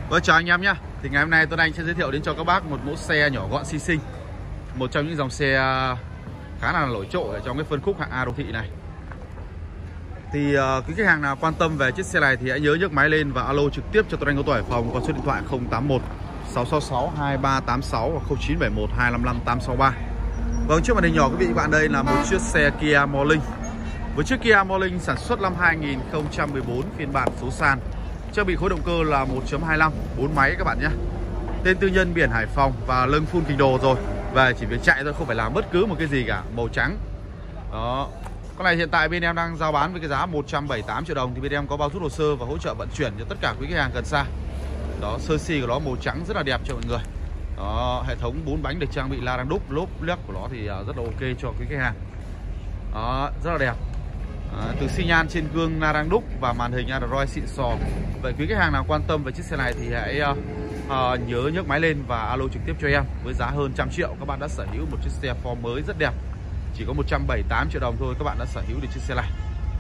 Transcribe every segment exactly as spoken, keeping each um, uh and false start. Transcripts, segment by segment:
Vâng, chào anh em nhé. Thì ngày hôm nay Tuấn Anh sẽ giới thiệu đến cho các bác một mẫu xe nhỏ gọn xinh xinh, một trong những dòng xe khá là nổi trội ở trong cái phân khúc hạng A đô thị này. Thì uh, quý khách hàng nào quan tâm về chiếc xe này thì hãy nhớ nhấc máy lên và alo trực tiếp cho Tuấn Anh, có Hải Phòng, có số điện thoại không tám một sáu sáu sáu hai ba tám sáu hoặc không chín bảy một hai năm năm tám sáu ba. Vâng, trước màn hình nhỏ quý vị và các bạn, đây là một chiếc xe Kia Morning. Với chiếc Kia Morning sản xuất năm hai nghìn không trăm mười bốn, phiên bản số sàn, trang bị khối động cơ là một chấm hai lăm, bốn máy các bạn nhé. Tên tư nhân, biển Hải Phòng và lưng full kình đồ rồi. Và chỉ việc chạy thôi, không phải làm bất cứ một cái gì cả, màu trắng. Đó. Con này hiện tại bên em đang giao bán với cái giá một trăm bảy mươi tám triệu đồng. Thì bên em có bao rút hồ sơ và hỗ trợ vận chuyển cho tất cả quý khách hàng gần xa. Đó, sơ si của nó màu trắng rất là đẹp cho mọi người. Đó, hệ thống bốn bánh được trang bị la răng đúc, lốp lắc của nó thì rất là ok cho quý khách hàng. Đó, rất là đẹp. À, từ xi nhan trên gương la răng đúc và màn hình Android xịn sò. Vậy quý khách hàng nào quan tâm về chiếc xe này thì hãy uh, uh, nhớ nhấc máy lên và alo trực tiếp cho em. Với giá hơn trăm triệu, các bạn đã sở hữu một chiếc xe form mới rất đẹp. Chỉ có một trăm bảy mươi tám triệu đồng thôi, các bạn đã sở hữu được chiếc xe này.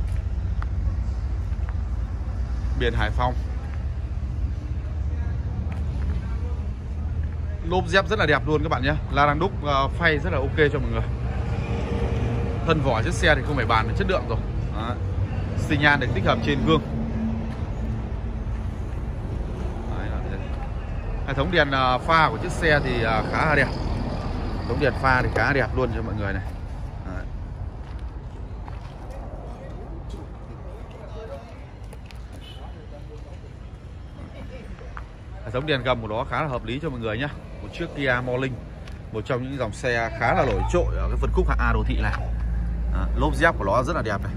Biển Hải Phòng. Lốp dép rất là đẹp luôn các bạn nhé. La răng đúc uh, phay rất là ok cho mọi người. Thân vỏ chiếc xe thì không phải bàn về chất lượng rồi. Đó. Xi nhan được tích hợp trên gương. Đấy, hệ thống đèn uh, pha của chiếc xe thì uh, khá là đẹp. Hệ thống đèn pha thì khá là đẹp luôn cho mọi người này. Đấy. Hệ thống đèn gầm của nó khá là hợp lý cho mọi người nhé. Một chiếc Kia Morning, một trong những dòng xe khá là nổi trội ở cái phân khúc hạng A đô thị này. À, lốp dép của nó rất là đẹp này.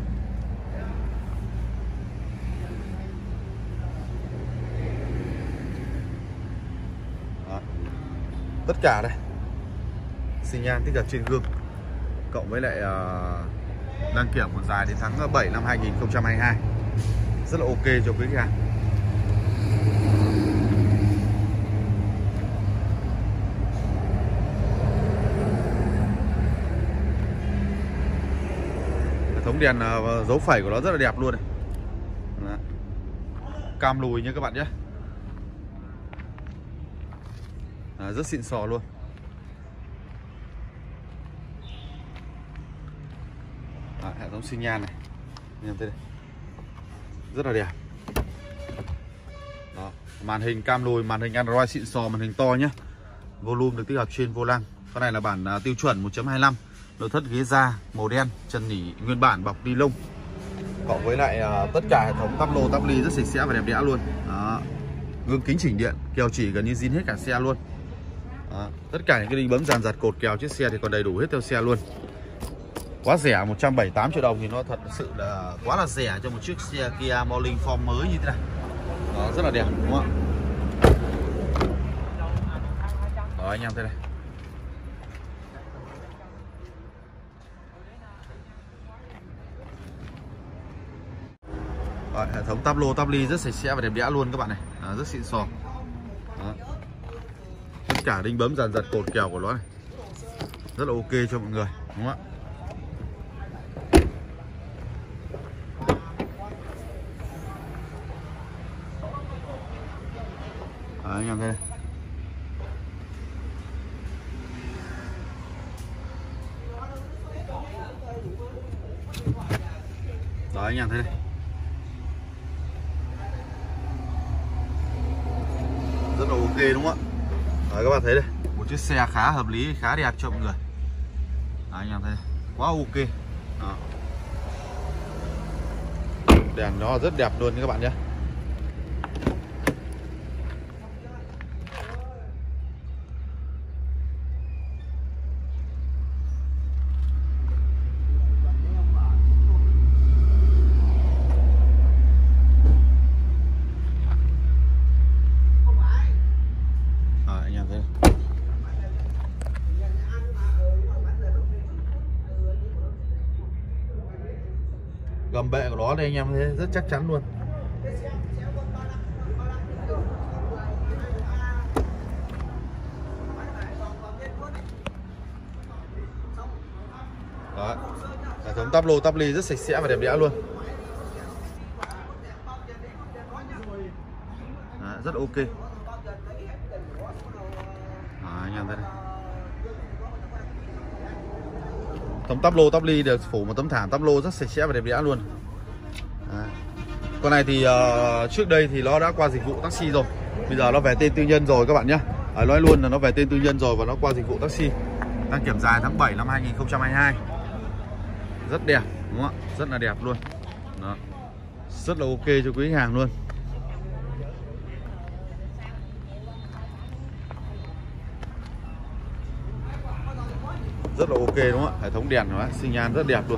Đó. Tất cả đây xi nhan tích hợp trên gương, cộng với lại uh, đăng kiểm còn dài đến tháng bảy năm hai nghìn không trăm hai mươi hai, rất là ok cho quý khách hàng. Thống đèn uh, dấu phẩy của nó rất là đẹp luôn này. Đó. Cam lùi nha các bạn nhé. À, rất xịn sò luôn. À, hệ thống xi nhan này, nhìn thấy đây, rất là đẹp. Đó. Màn hình cam lùi, màn hình Android xịn sò, màn hình to nhé. Volume được tích hợp trên vô lăng. Con này là bản uh, tiêu chuẩn một chấm hai lăm. Nội thất ghế da màu đen, chân nỉ nguyên bản bọc ni lông, cộng với lại uh, tất cả hệ thống tắp lô tắp ly rất sạch sẽ và đẹp đẽ luôn. Đó. Gương kính chỉnh điện, kèo chỉ gần như zin hết cả xe luôn. Đó. Tất cả những cái đinh bấm dàn giật cột kèo chiếc xe thì còn đầy đủ hết theo xe luôn. Quá rẻ, một trăm bảy mươi tám triệu đồng thì nó thật sự là quá là rẻ cho một chiếc xe Kia Morning form mới như thế này. Đó, rất là đẹp đúng không ạ? Đó, anh em thấy này. Đó, hệ thống tắp lô tắp ly rất sạch sẽ và đẹp đẽ luôn các bạn này. Đó, rất xịn sò. Đó. Tất cả đinh bấm dàn giật cột kèo của nó này rất là ok cho mọi người đúng không ạ? Đó, anh em thấy này. Đó, anh em thấy này. Rất là ok đúng không ạ? Đấy, các bạn thấy đây, một chiếc xe khá hợp lý, khá đẹp cho mọi người. Đấy, anh em thấy quá ok. Đó. Đèn nó rất đẹp luôn các bạn nhé. Gầm bệ của nó đây anh em thấy rất chắc chắn luôn. Đó. Hệ thống tắp lô tắp ly rất sạch sẽ và đẹp đẽ luôn. Đó, rất ok. Đó, anh em thấy đây. Tấm tắp lô tắp ly được phủ một tấm thảm tắp lô rất sạch sẽ và đẹp đẽ luôn. Đấy. Con này thì uh, trước đây thì nó đã qua dịch vụ taxi rồi, bây giờ nó về tên tư nhân rồi các bạn nhé. À, nói luôn là nó về tên tư nhân rồi và nó qua dịch vụ taxi. Đăng kiểm dài tháng bảy năm hai nghìn không trăm hai mươi hai. Rất đẹp đúng không ạ? Rất là đẹp luôn. Đó. Rất là ok cho quý khách hàng luôn. Rất là ok đúng không ạ? Hệ thống đèn nó xi nhan rất đẹp luôn.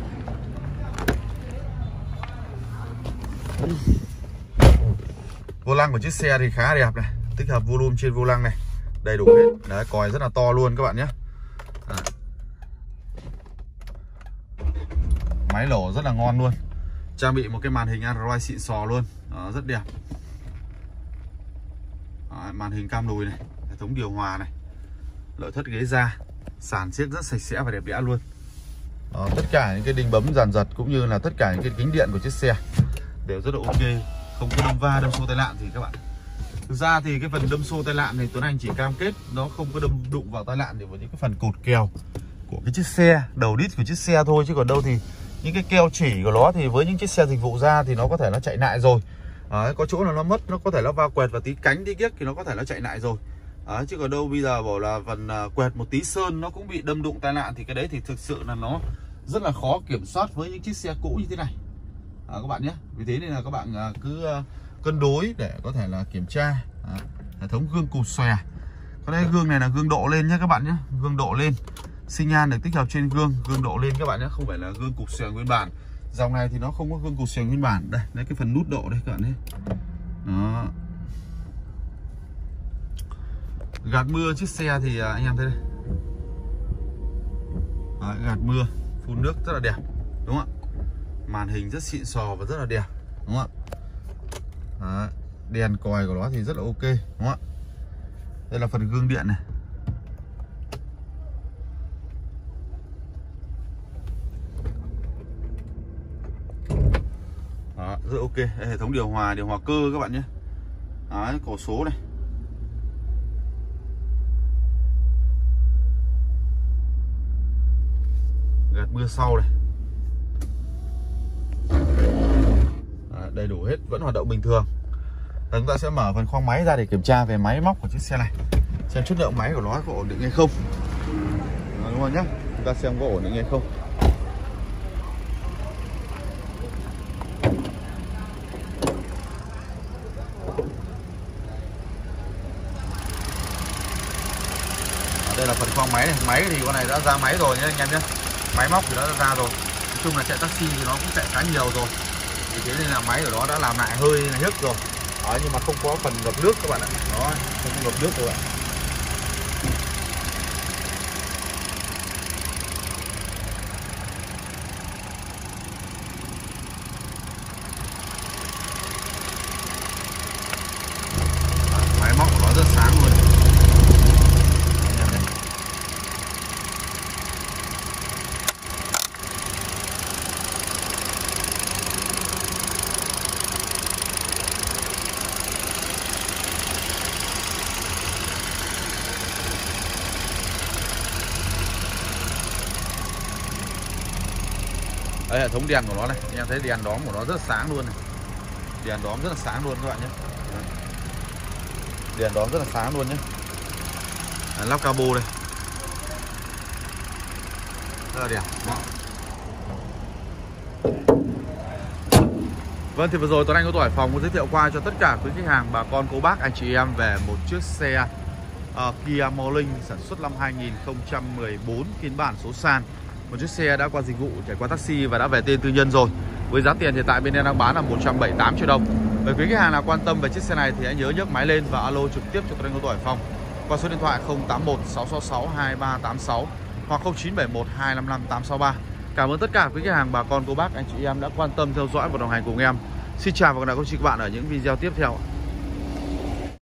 Vô lăng của chiếc xe thì khá đẹp này, tích hợp volume trên vô lăng này, đầy đủ hết. Đấy, còi rất là to luôn các bạn nhé. Đấy. Máy lổ rất là ngon luôn. Trang bị một cái màn hình Android xịn sò luôn. Đó, rất đẹp. Đấy, màn hình cam lùi này, hệ thống điều hòa này, nội thất ghế da, sàn siếc rất sạch sẽ và đẹp đẽ luôn. Đó, tất cả những cái đinh bấm dàn giật cũng như là tất cả những cái kính điện của chiếc xe đều rất là ok, không có đâm va đâm xô tai nạn gì các bạn. Thực ra thì cái phần đâm xô tai nạn này Tuấn Anh chỉ cam kết nó không có đâm đụng vào tai nạn thì với những cái phần cột kèo của cái chiếc xe, đầu đít của chiếc xe thôi, chứ còn đâu thì những cái keo chỉ của nó thì với những chiếc xe dịch vụ ra thì nó có thể nó chạy lại rồi. Đấy, có chỗ là nó mất, nó có thể nó va quẹt và tí cánh tí kiếc thì nó có thể nó chạy lại rồi. Đấy, chứ còn đâu bây giờ bảo là phần uh, quẹt một tí sơn nó cũng bị đâm đụng tai nạn thì cái đấy thì thực sự là nó rất là khó kiểm soát với những chiếc xe cũ như thế này. À, các bạn nhé, vì thế nên là các bạn uh, cứ uh, cân đối để có thể là kiểm tra. À, hệ thống gương cụp xòe. Còn đây gương này là gương độ lên nhé các bạn nhé, gương độ lên, xi nhan được tích hợp trên gương, gương độ lên các bạn nhé, không phải là gương cụp xòe nguyên bản. Dòng này thì nó không có gương cụp xòe nguyên bản. Đây, đấy cái phần nút độ đây các bạn nhé. Đó. Gạt mưa chiếc xe thì uh, anh em thấy đây. Đấy, gạt mưa, phun nước rất là đẹp, đúng không ạ? Màn hình rất xịn sò và rất là đẹp, đúng không ạ? Đấy, đèn còi của nó thì rất là ok, đúng không ạ? Đây là phần gương điện này. Đó, rất ok. Đây, hệ thống điều hòa, điều hòa cơ các bạn nhé. Đấy, cổ số này. Gạt mưa sau này. Đấy, đầy đủ hết, vẫn hoạt động bình thường. Và chúng ta sẽ mở phần khoang máy ra để kiểm tra về máy móc của chiếc xe này, xem chất lượng máy của nó có ổn định hay không. Đó, đúng không nhé? Chúng ta xem có ổn định hay không. Đó, đây là phần khoang máy này. Máy thì con này đã ra máy rồi nhé anh em nhé. Máy móc thì nó đã ra rồi. Nói chung là chạy taxi thì nó cũng chạy khá nhiều rồi. Vì thế nên là máy của nó đã làm lại hơi nhức rồi. Đó, nhưng mà không có phần ngập nước các bạn ạ. Đó, không có ngập nước các bạn. Đó, máy móc của nó rất sáng luôn. Đây, hệ thống đèn của nó này, anh em thấy đèn đóm của nó rất sáng luôn này. Đèn đóm rất là sáng luôn các bạn nhé. Đèn đóm rất là sáng luôn nhé. Đấy, lắp cabo đây. Rất là đẹp. Đó. Vâng, thì vừa rồi Tuấn Anh có Hải Phòng có giới thiệu qua cho tất cả quý khách hàng, bà con, cô bác, anh chị em về một chiếc xe uh, Kia Morning sản xuất năm hai nghìn không trăm mười bốn, phiên bản số sàn. Một chiếc xe đã qua dịch vụ, trải qua taxi và đã về tên tư nhân rồi. Với giá tiền hiện tại bên em đang bán là một trăm bảy mươi tám triệu đồng. Với quý khách hàng nào quan tâm về chiếc xe này thì hãy nhớ nhấc máy lên và alo trực tiếp cho Tuấn Anh Hải Phòng qua số điện thoại không tám một sáu sáu sáu hai ba tám sáu hoặc không chín bảy một hai năm năm tám sáu ba. Cảm ơn tất cả quý khách hàng, bà con, cô bác, anh chị em đã quan tâm theo dõi và đồng hành cùng em. Xin chào và hẹn gặp lại các chị các bạn ở những video tiếp theo.